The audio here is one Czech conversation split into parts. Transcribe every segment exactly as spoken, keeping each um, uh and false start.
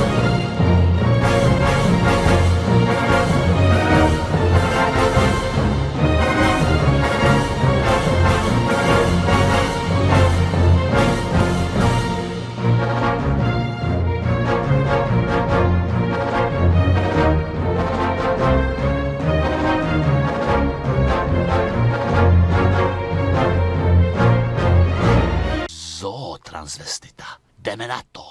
Transvestita. Jdeme na to.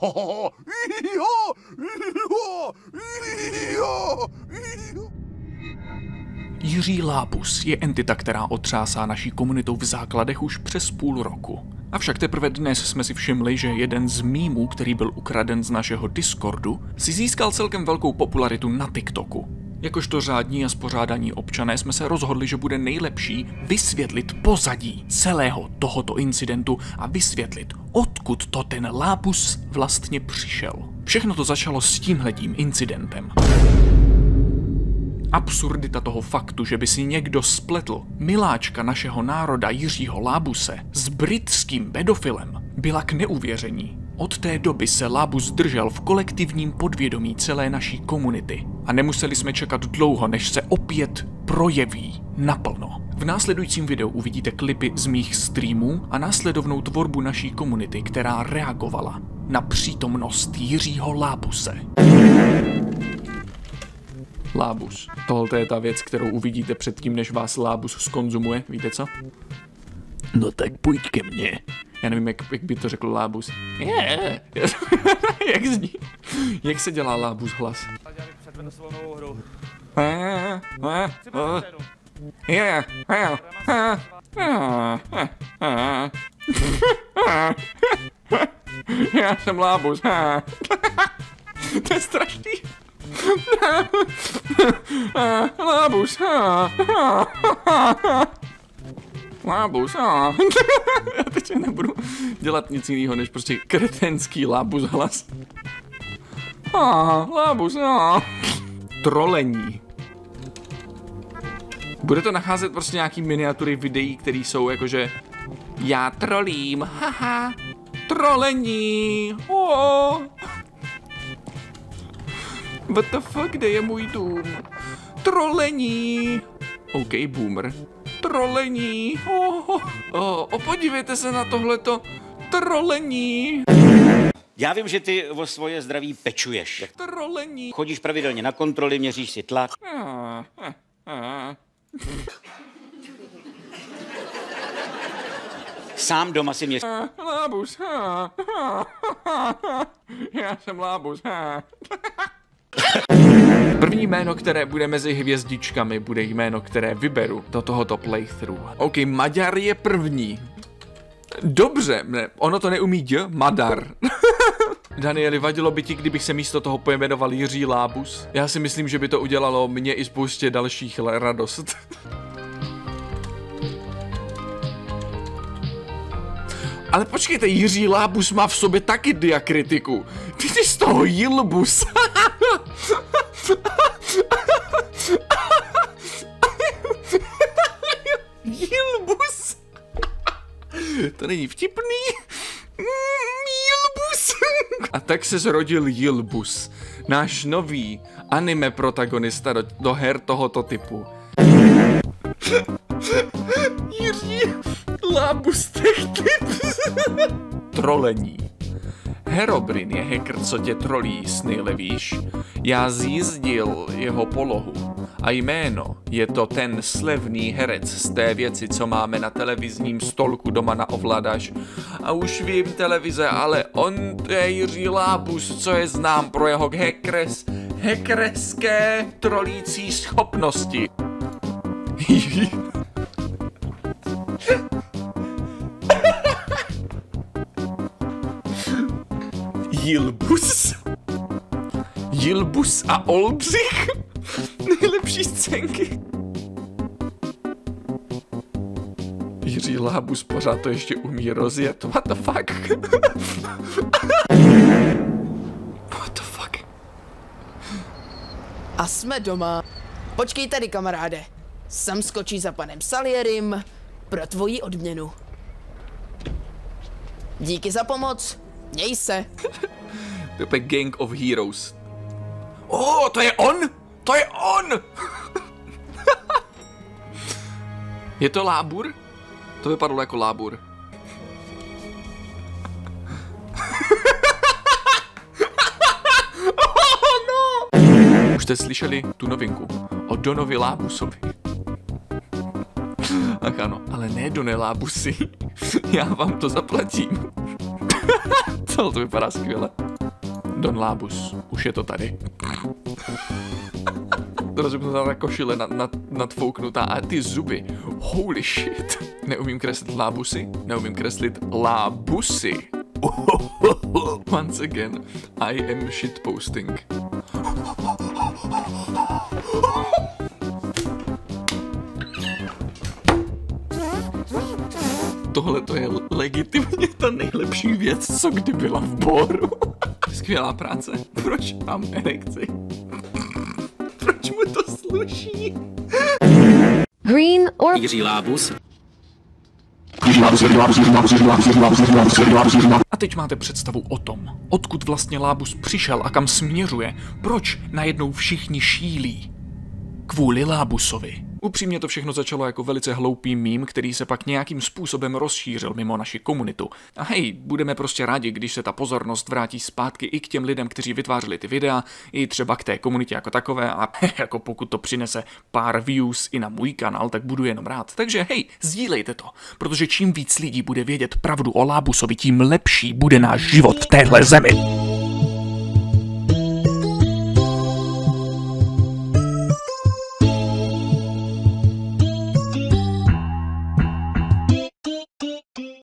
Jiří Lábus je entita, která otřásá naší komunitou v základech už přes půl roku. Avšak teprve dnes jsme si všimli, že jeden z mýmů, který byl ukraden z našeho Discordu, si získal celkem velkou popularitu na TikToku. Jakožto řádní a spořádaní občané jsme se rozhodli, že bude nejlepší vysvětlit pozadí celého tohoto incidentu a vysvětlit, odkud to ten Lábus vlastně přišel. Všechno to začalo s tímhletím incidentem. Absurdita toho faktu, že by si někdo spletl miláčka našeho národa Jiřího Lábuse s britským pedofilem, byla k neuvěření. Od té doby se Lábus držel v kolektivním podvědomí celé naší komunity a nemuseli jsme čekat dlouho, než se opět projeví naplno. V následujícím videu uvidíte klipy z mých streamů a následovnou tvorbu naší komunity, která reagovala na přítomnost Jiřího Lábuse. Lábus. Tohle je ta věc, kterou uvidíte předtím, než vás Lábus skonzumuje. Víte co? No tak pojď ke mně. Já nevím, jak, jak by to řekl Lábus. Yeah. Jak zní? Jak se dělá Lábus hlas? Předvedu svou novou hru. Já jsem Lábus. To je strašný. Lábus. Lábus, a já teď nebudu dělat nic jiného, než prostě kretenský Lábus hlas. A Lábus, a trolení. Bude to nacházet prostě nějaký miniatury videí, které jsou jakože já trolím, haha, trolení, oh. What the fuck, kde je můj dům? Trolení. OK, boomer. Trolení. Oh, oh, oh, podívejte se na tohleto trolení. Já vím, že ty o svoje zdraví pečuješ. Trolení. Chodíš pravidelně na kontroly, měříš si tlak. Ah, ah, ah. Sám doma si měříš. Ah, Lábus. Ah, ah, ah, ah. Já jsem Lábus. Ah. První jméno, které bude mezi hvězdičkami, bude jméno, které vyberu do tohoto playthrough. OK, Maďar je první. Dobře, ne, ono to neumí dě, Madar. Danieli, vadilo by ti, kdybych se místo toho pojmenoval Jiří Lábus? Já si myslím, že by to udělalo mě i spoustě dalších radost. Ale počkejte, Jiří Lábus má v sobě taky diakritiku. Ty jsi z toho Jilbus. Jilbus. To není vtipný. Jilbus. A tak se zrodil Jilbus, náš nový anime protagonista do, do her tohoto typu. Jiří Lábus Tech Tips. Trolení. Herobrine je hacker, co tě trolí, snyle víš. Já zjízdil jeho polohu a jméno je to ten slevný herec z té věci, co máme na televizním stolku doma na ovladač. A už vím televize, ale on to je Jiří Lábus, co je znám pro jeho hackers, hackerské trolící schopnosti. Jilbus. Jilbus a Oldřich. Nejlepší scénky. Jiří Lábus pořád to ještě umí rozjet. What the fuck? What the fuck? A jsme doma. Počkej tady, kamaráde. Sam skočí za panem Salierim pro tvoji odměnu. Díky za pomoc. Měj se. To je úplně Gang of Heroes. O, oh, to je on! To je on! Je to Lábur? To vypadalo jako Lábur. Oh, no! Už jste slyšeli tu novinku o Donovi Lábusovi. Ach ano, ale ne Done Lábusi. Já vám to zaplatím. Co, to vypadá skvěle. Don Lábus, už je to tady. Rozumná košile nad, nad, nadfouknutá a ty zuby. Holy shit. Neumím kreslit lábusy, neumím kreslit lábusy. Once again, I am shitposting. Tohle to je legitimně ta nejlepší věc, co kdy byla v Boru. Skvělá práce. Proč mám erekci? Proč mu to sluší? Green or Jiří Lábus. A teď máte představu o tom, odkud vlastně Lábus přišel a kam směřuje. Proč najednou všichni šílí? Kvůli Lábusovi. Upřímně to všechno začalo jako velice hloupý mím, který se pak nějakým způsobem rozšířil mimo naši komunitu. A hej, budeme prostě rádi, když se ta pozornost vrátí zpátky i k těm lidem, kteří vytvářeli ty videa, i třeba k té komunitě jako takové a jako pokud to přinese pár views i na můj kanál, tak budu jenom rád. Takže hej, sdílejte to, protože čím víc lidí bude vědět pravdu o Lábusovi, tím lepší bude náš život v téhle zemi.